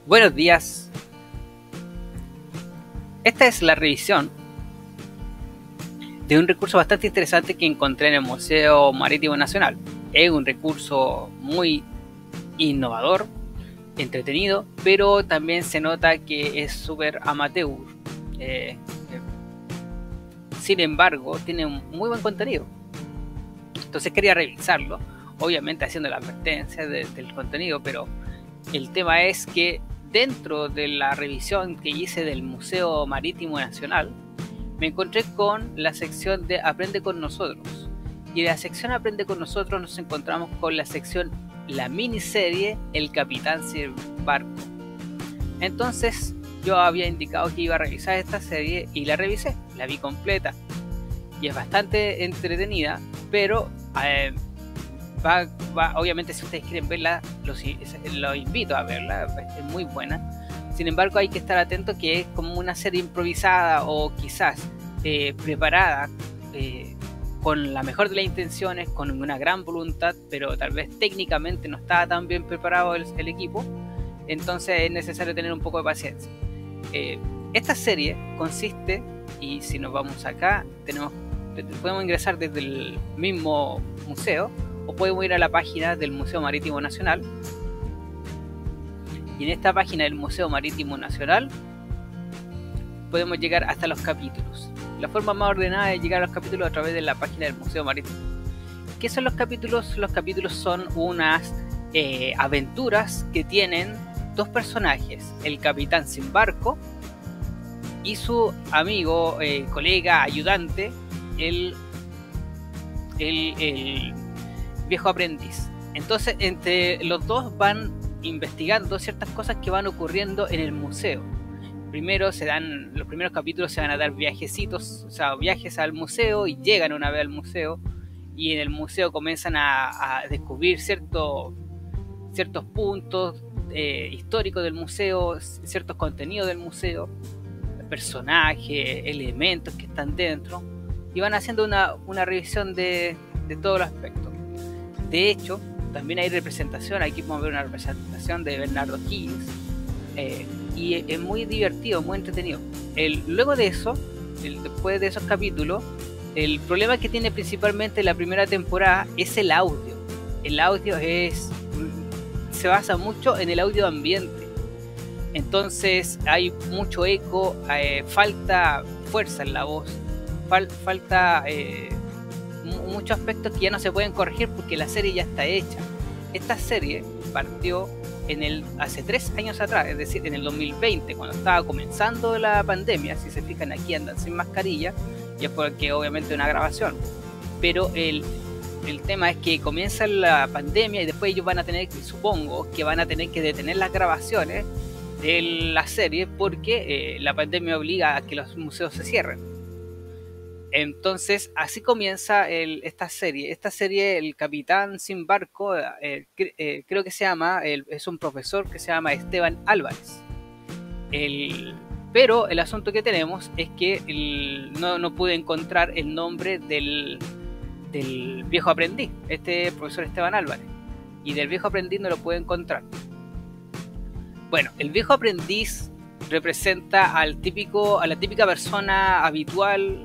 Buenos días. Esta es la revisión de un recurso bastante interesante que encontré en el Museo Marítimo Nacional. Es un recurso muy innovador, entretenido, pero también se nota que es súper amateur. Sin embargo, tiene un muy buen contenido. Entonces quería revisarlo, obviamente haciendo la advertencia del contenido, pero el tema es que dentro de la revisión que hice del Museo Marítimo Nacional, me encontré con la sección de Aprende con Nosotros. Y de la sección Aprende con Nosotros nos encontramos con la sección, la miniserie El Capitán Sin Barco. Entonces yo había indicado que iba a revisar esta serie y la revisé, la vi completa. Y es bastante entretenida, pero obviamente si ustedes quieren verla, los invito a verla, es muy buena. Sin embargo, hay que estar atento que es como una serie improvisada o quizás preparada con la mejor de las intenciones, con una gran voluntad, pero tal vez técnicamente no estaba tan bien preparado el equipo. Entonces es necesario tener un poco de paciencia. Esta serie consiste, y si nos vamos acá, podemos ingresar desde el mismo museo o podemos ir a la página del Museo Marítimo Nacional, y en esta página del Museo Marítimo Nacional podemos llegar hasta los capítulos. La forma más ordenada de llegar a los capítulos a través de la página del Museo Marítimo. ¿Qué son los capítulos? Los capítulos son unas aventuras que tienen dos personajes, el capitán sin barco y su amigo, colega, ayudante, el viejo aprendiz. Entonces entre los dos van investigando ciertas cosas que van ocurriendo en el museo. Los primeros capítulos se van a dar viajecitos, o sea, viajes al museo, y llegan una vez al museo y en el museo comienzan a descubrir ciertos puntos históricos del museo, ciertos contenidos del museo, personajes, elementos que están dentro, y van haciendo una revisión de todos los aspectos. De hecho, también hay representación. Aquí podemos ver una representación de Bernardo Higgins, y es muy divertido, muy entretenido. Luego de eso, después de esos capítulos, el problema que tiene principalmente la primera temporada es el audio. El audio se basa mucho en el audio ambiente. Entonces hay mucho eco, falta fuerza en la voz, falta muchos aspectos que ya no se pueden corregir porque la serie ya está hecha. Esta serie partió hace 3 años atrás, es decir, en el 2020, cuando estaba comenzando la pandemia. Si se fijan, aquí andan sin mascarilla, y es porque obviamente una grabación. Pero el tema es que comienza la pandemia y después ellos supongo que van a tener que detener las grabaciones de la serie porque la pandemia obliga a que los museos se cierren. Entonces así comienza esta serie, El Capitán Sin Barco. Creo que es un profesor que se llama Esteban Álvarez. Pero el asunto que tenemos es que no pude encontrar el nombre del viejo aprendiz, este profesor Esteban Álvarez, y del viejo aprendiz no lo pude encontrar. Bueno, el viejo aprendiz representa a la típica persona habitual,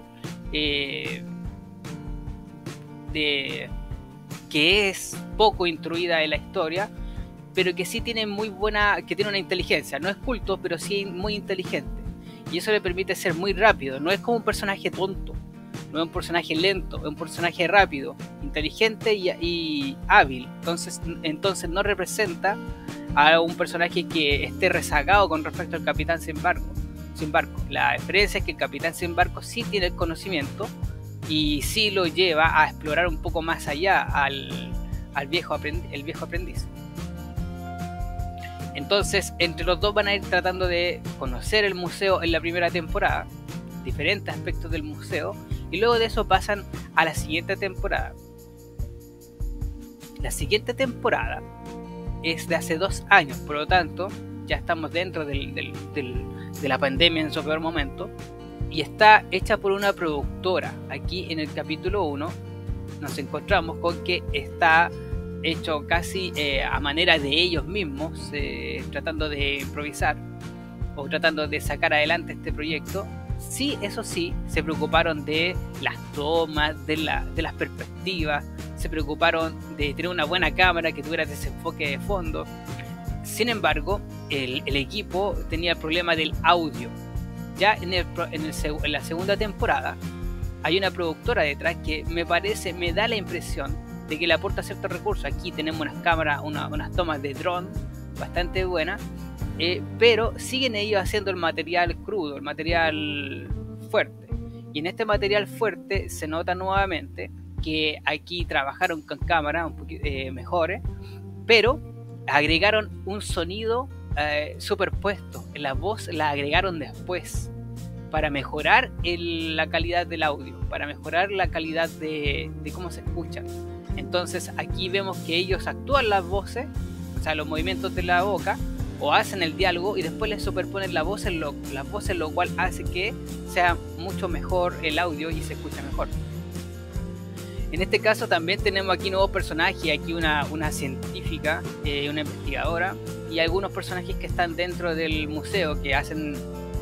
que es poco instruida en la historia, pero que sí tiene que tiene una inteligencia. No es culto, pero sí muy inteligente, y eso le permite ser muy rápido. No es como un personaje tonto, no es un personaje lento, es un personaje rápido, inteligente y hábil. Entonces no representa a un personaje que esté rezagado con respecto al capitán sin barco. La diferencia es que el capitán sin barco sí tiene el conocimiento y sí lo lleva a explorar un poco más allá el viejo aprendiz. Entonces entre los dos van a ir tratando de conocer el museo en la primera temporada, diferentes aspectos del museo, y luego de eso pasan a la siguiente temporada. La siguiente temporada es de hace 2 años, por lo tanto ya estamos dentro de la pandemia en su peor momento, y está hecha por una productora. Aquí en el capítulo 1 nos encontramos con que está hecho casi a manera de ellos mismos, tratando de improvisar o tratando de sacar adelante este proyecto. Sí, eso sí, se preocuparon de las tomas, de las perspectivas, se preocuparon de tener una buena cámara que tuviera desenfoque de fondo. Sin embargo, el equipo tenía el problema del audio. Ya en la segunda temporada hay una productora detrás que me da la impresión de que le aporta ciertos recursos. Aquí tenemos unas cámaras, unas tomas de dron bastante buenas, pero siguen ellos haciendo el material crudo, el material fuerte. Y en este material fuerte se nota nuevamente que aquí trabajaron con cámaras un poquito mejores, pero agregaron un sonido superpuesto. La voz la agregaron después para mejorar la calidad del audio, para mejorar la calidad de cómo se escucha. Entonces aquí vemos que ellos actúan las voces, o sea, los movimientos de la boca, o hacen el diálogo y después les superponen las voces, lo cual hace que sea mucho mejor el audio y se escucha mejor. En este caso también tenemos aquí nuevos personajes, aquí una científica, una investigadora y algunos personajes que están dentro del museo que hacen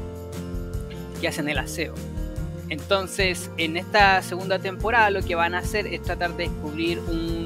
el aseo. Entonces en esta segunda temporada lo que van a hacer es tratar de descubrir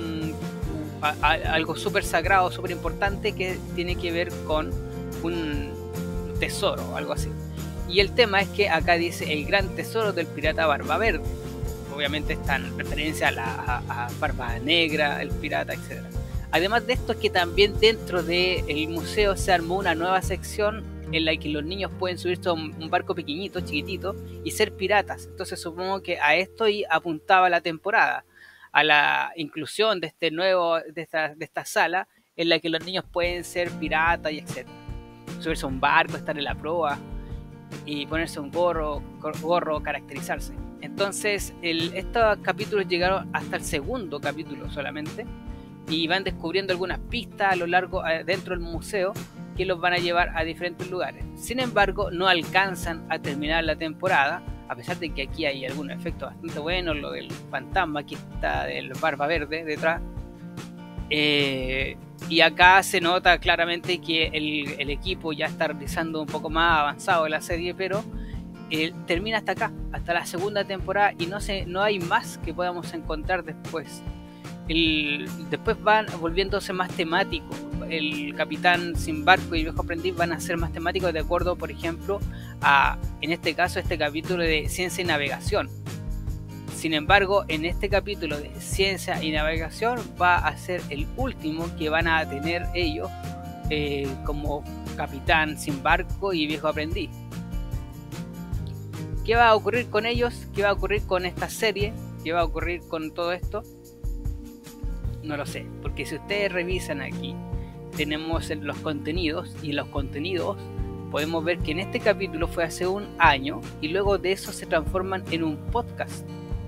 algo súper sagrado, súper importante que tiene que ver con un tesoro, algo así. Y el tema es que acá dice el gran tesoro del pirata Barba Verde. Obviamente está en referencia a Barba Negra, el pirata, etc. Además de esto es que también dentro del museo se armó una nueva sección en la que los niños pueden subirse a un barco pequeñito, chiquitito, y ser piratas. Entonces supongo que a esto apuntaba la temporada, a la inclusión de esta sala en la que los niños pueden ser piratas y etc. Subirse a un barco, estar en la proa y ponerse un gorro, caracterizarse. Entonces estos capítulos llegaron hasta el segundo capítulo solamente y van descubriendo algunas pistas a lo largo dentro del museo que los van a llevar a diferentes lugares. Sin embargo, no alcanzan a terminar la temporada, a pesar de que aquí hay algunos efectos bastante buenos, lo del fantasma, aquí está del Barba Verde detrás. Y acá se nota claramente que el equipo ya está realizando un poco más avanzado la serie, pero termina hasta acá, hasta la segunda temporada, y no hay más que podamos encontrar después. Después van volviéndose más temáticos. El Capitán Sin Barco y el Viejo Aprendiz van a ser más temáticos de acuerdo, por ejemplo, en este caso, este capítulo de Ciencia y Navegación. Sin embargo, en este capítulo de Ciencia y Navegación va a ser el último que van a tener ellos como Capitán Sin Barco y Viejo Aprendiz. ¿Qué va a ocurrir con ellos? ¿Qué va a ocurrir con esta serie? ¿Qué va a ocurrir con todo esto? No lo sé, porque si ustedes revisan aquí, tenemos los contenidos, y los contenidos podemos ver que en este capítulo fue hace un año y luego de eso se transforman en un podcast.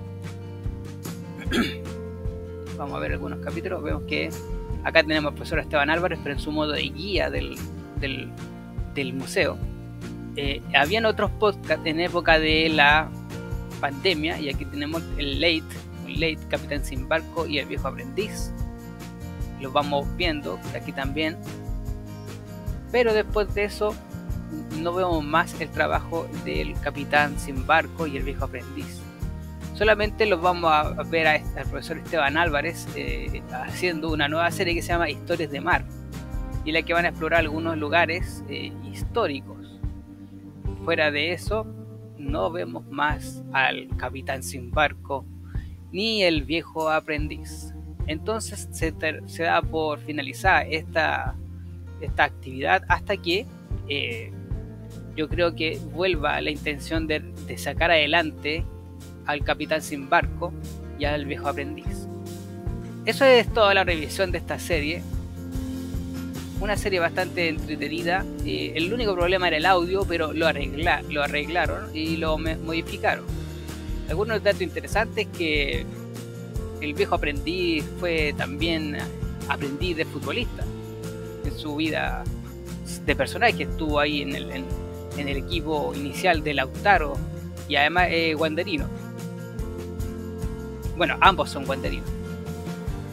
Vamos a ver algunos capítulos. Vemos que acá tenemos al profesor Esteban Álvarez, pero en su modo de guía del museo. Habían otros podcasts en época de la pandemia, y aquí tenemos el Late Capitán Sin Barco y el Viejo Aprendiz. Los vamos viendo aquí también, pero después de eso no vemos más el trabajo del Capitán Sin Barco y el Viejo Aprendiz. Solamente los vamos a ver al profesor Esteban Álvarez haciendo una nueva serie que se llama Historias de Mar, y en la que van a explorar algunos lugares históricos. Fuera de eso no vemos más al Capitán Sin Barco ni el Viejo Aprendiz. Entonces se da por finalizada esta actividad hasta que yo creo que vuelva la intención de sacar adelante al Capitán Sin Barco y al Viejo Aprendiz. Eso es toda la revisión de esta serie. Una serie bastante entretenida. El único problema era el audio, pero lo arreglaron y lo modificaron. Algunos datos interesantes: que el Viejo Aprendiz fue también aprendiz de futbolista en su vida de personaje. Estuvo ahí en el equipo inicial de Lautaro y además guanderino. Bueno, ambos son guanderinos.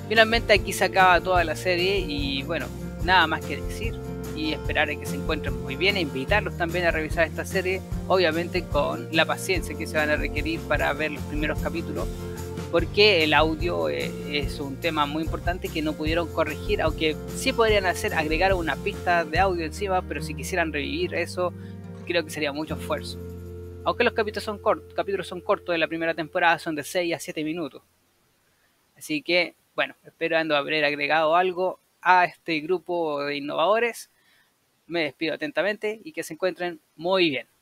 Finalmente aquí se acaba toda la serie y bueno, nada más que decir y esperar a que se encuentren muy bien e invitarlos también a revisar esta serie, obviamente con la paciencia que se van a requerir para ver los primeros capítulos, porque el audio es un tema muy importante que no pudieron corregir, aunque sí podrían agregar una pista de audio encima, pero si quisieran revivir eso, creo que sería mucho esfuerzo. Aunque los capítulos son cortos de la primera temporada, son de 6 a 7 minutos. Así que, bueno, esperando haber agregado algo a este grupo de innovadores, me despido atentamente y que se encuentren muy bien.